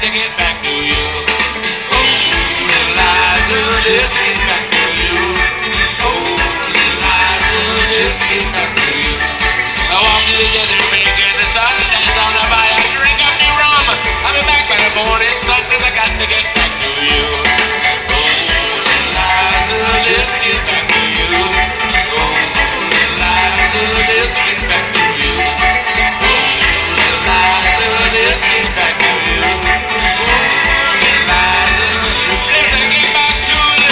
to get back to you. Oh, Eliza, just get back to you. Oh, Eliza, just get back to you. I walk through the desert, making the sun dance on the fire, drink up me rum. I'll be back by the morning sun, 'cause I got to get back to you. Oh, Eliza, just get back to you. Oh, Eliza, just get back to you. Oh, Eliza, just get back to you. Oh, Eliza, just get back to you.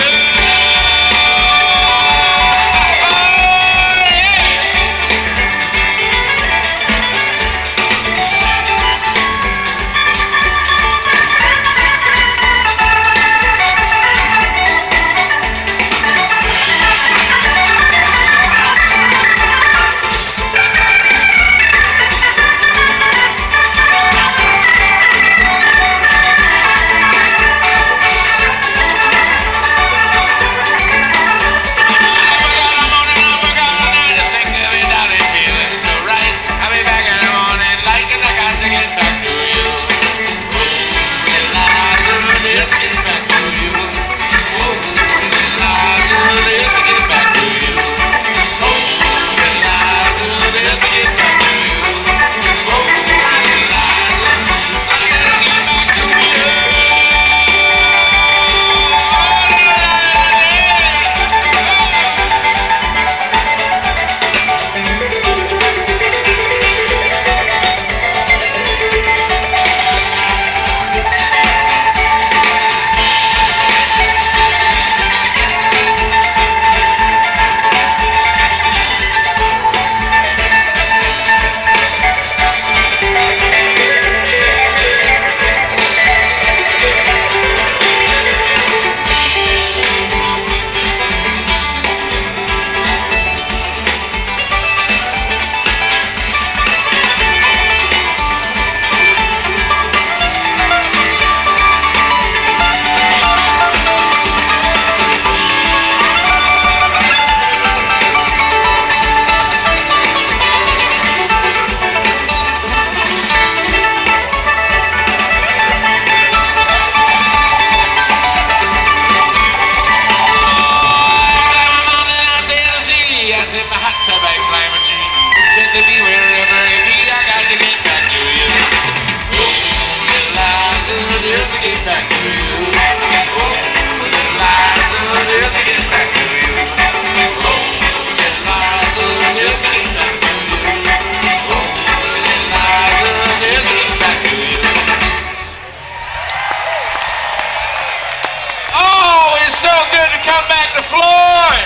Come back to Floyd.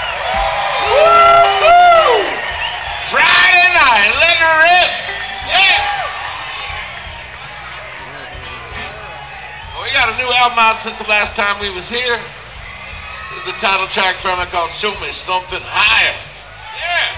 Woo-hoo! Friday night, let her rip. Yeah. Well, we got a new album out since the last time we was here. This is the title track from it called Show Me Something Higher. Yeah.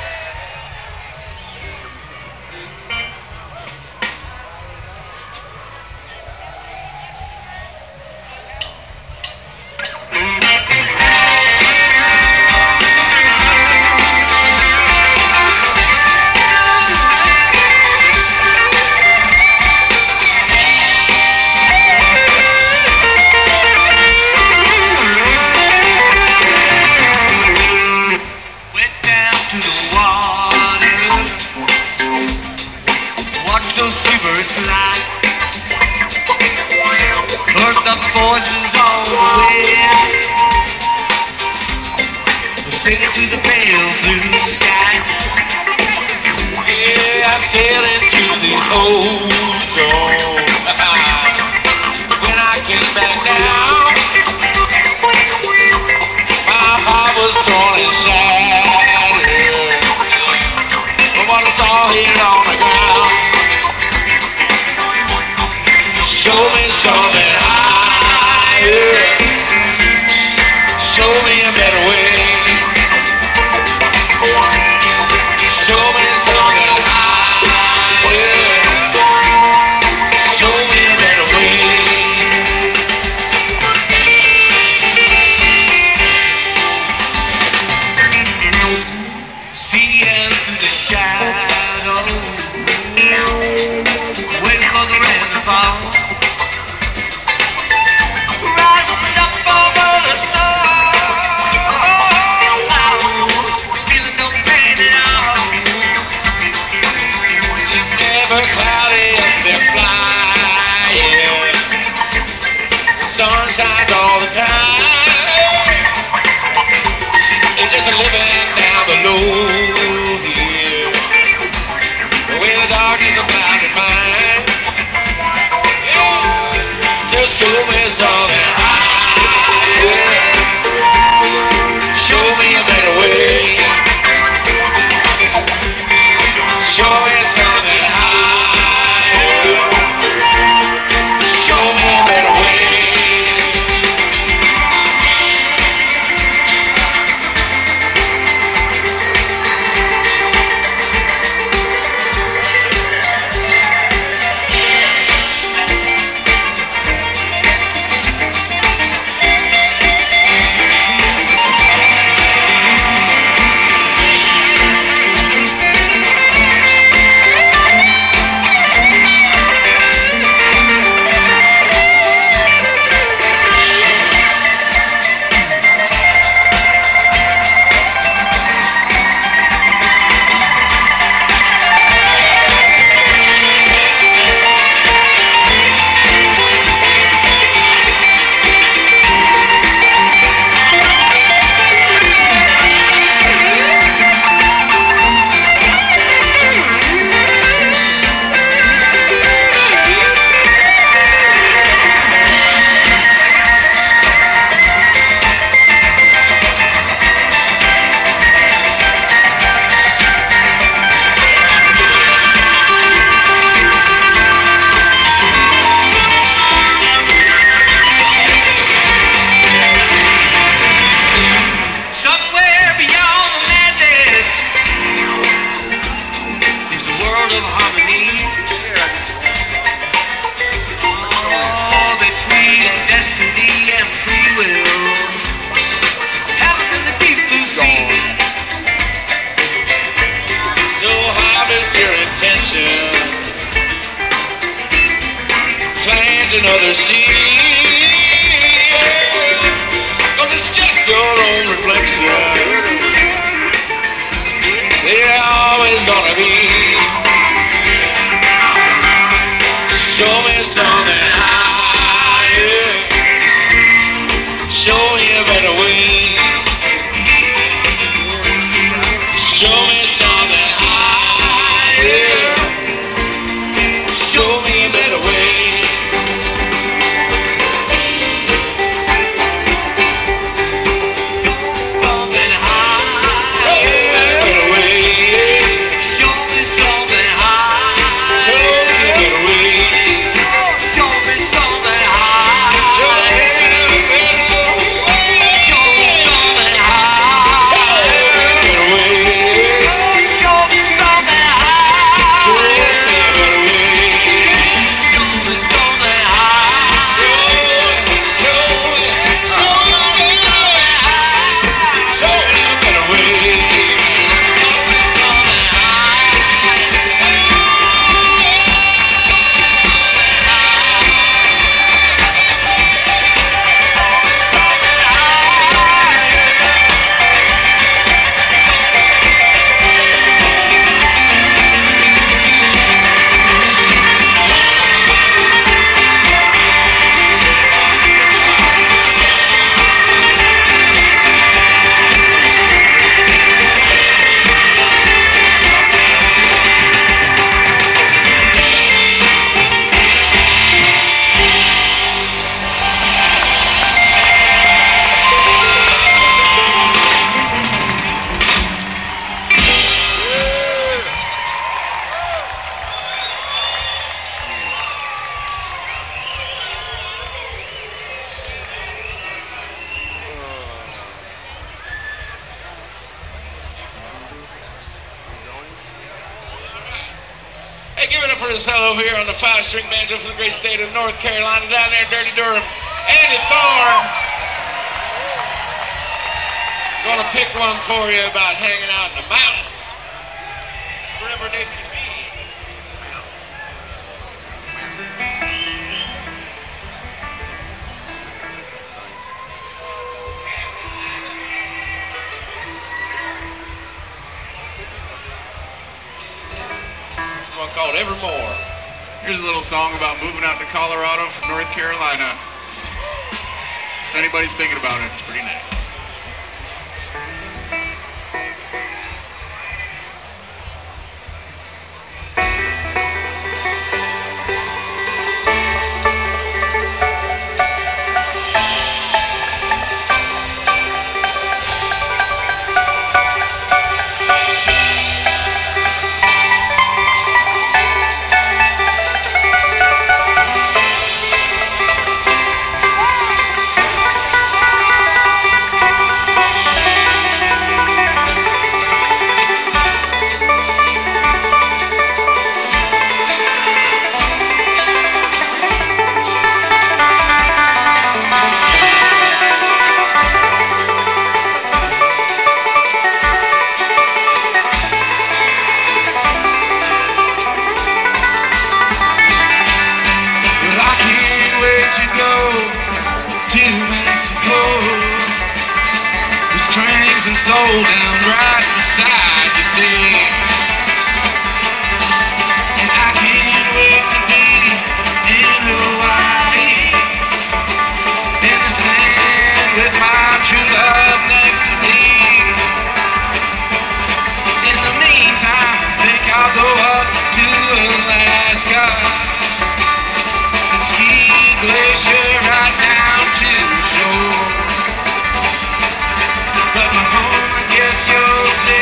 Voices on the wind, singing to the pale blue sky. Yeah, I sailed into the ozone. When I came back down, my heart was torn and shattered. But what I saw here on the ground, show me something higher. Show me a better way. Show me something higher. Show me a better way. See into the shadows, waiting for the rain to fall. another sea. Cause it's just your own reflection. They're always gonna be. Show me something higher. Show me a better way. Show me something higher. Show me a better way. Something higher. Show me a better way. Show me something higher. Show me a better way. Show me something higher. Show me a better way. Show me something higher. Show me a better way. Show me something Hey, give it up for this fellow over here on the 5-string banjo from the great state of North Carolina, down there in Dirty Durham, Andy Thorne. Gonna pick one for you about hanging out in the mountains. Wherever they may be. One called Evermore. Here's a little song about moving out to Colorado from North Carolina. If anybody's thinking about it, it's pretty nice. Soul down right beside you, see. And I can't wait to be in Hawaii, in the sand with my true love next to me. In the meantime, I think I'll go up to Alaska and ski glacier right down to the shore. But my home, I guess you'll say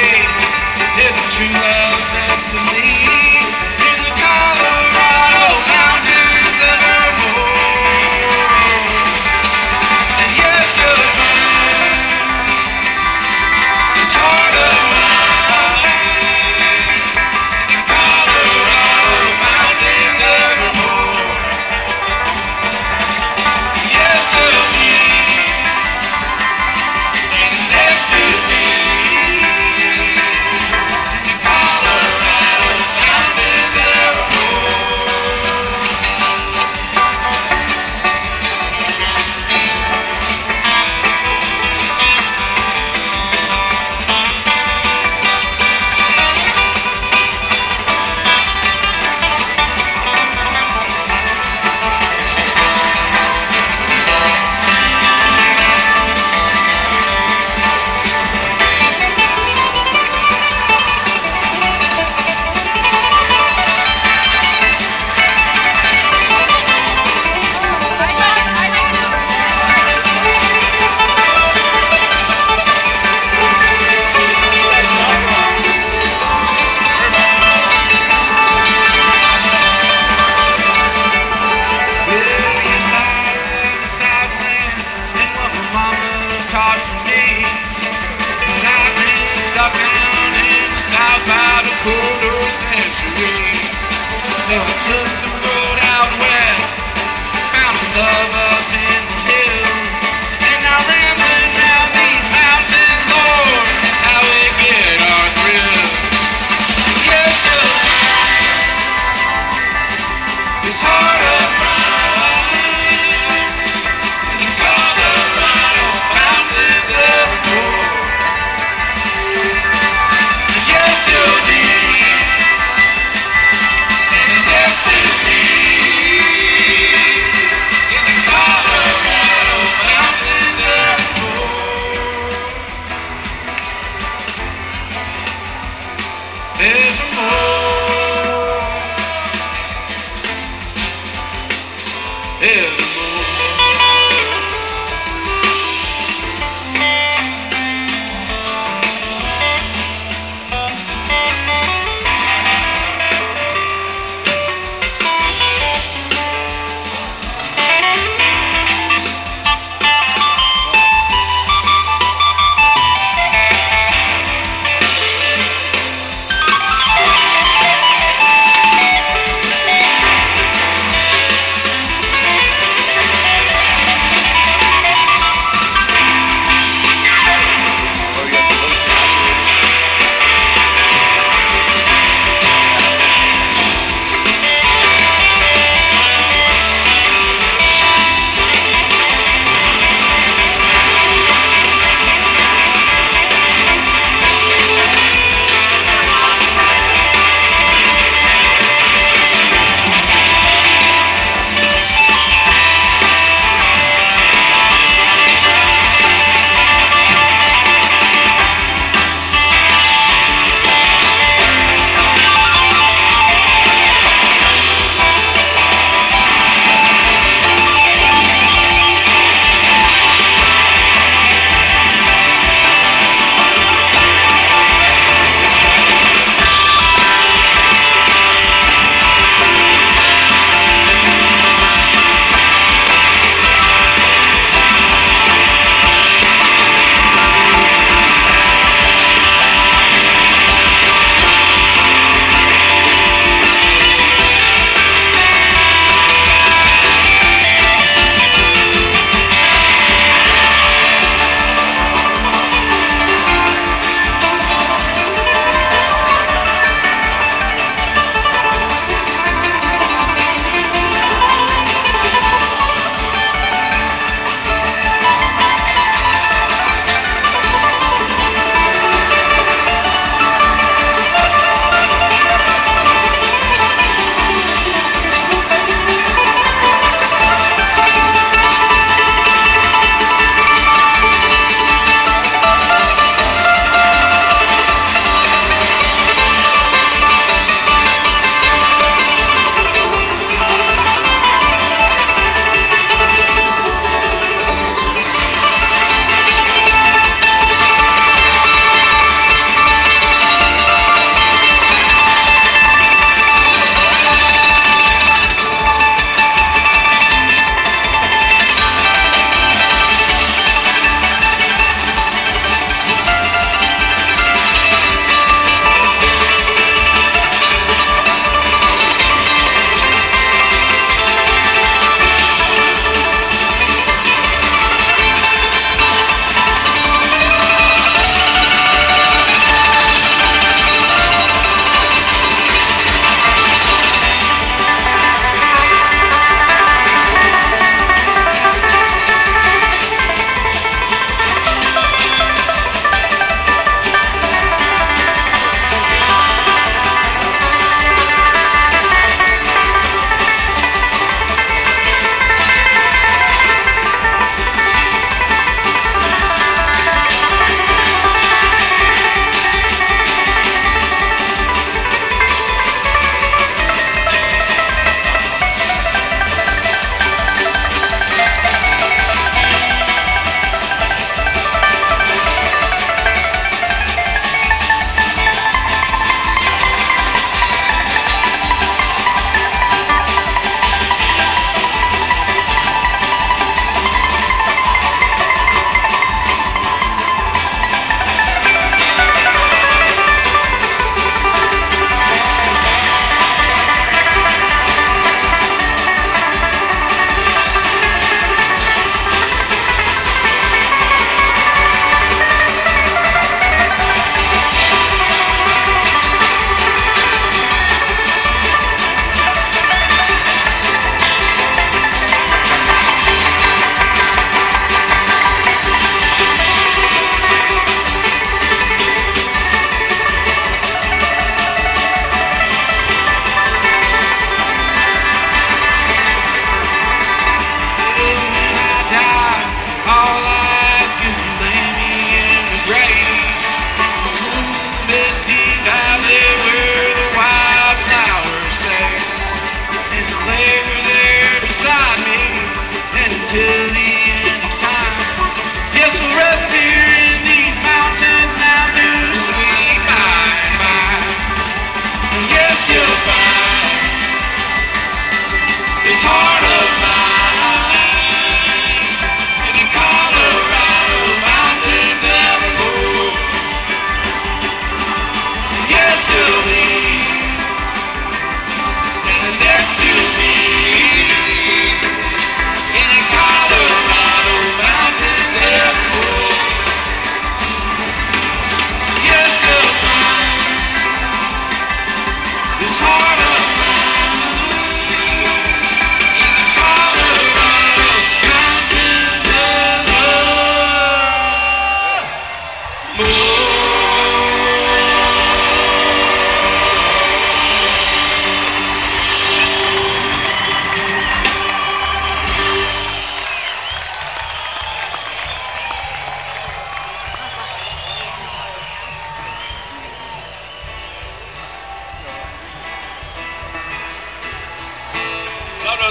evermore.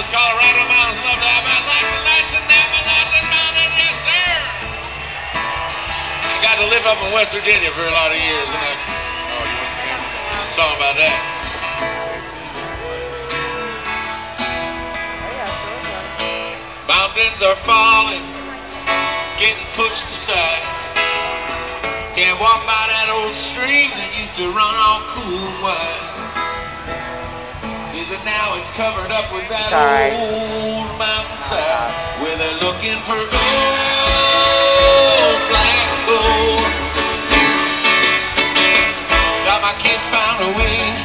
those Colorado mountains. Love to have about lots and lots of them, lots of mountains, yes sir. I got to live up in West Virginia for a lot of years, and I song about that. Mountains are falling, getting pushed aside. Can't walk by that old stream that used to run all cool and wide. See that now it's covered up with that old mountainside where they're looking for gold, black gold. Got my kids found a way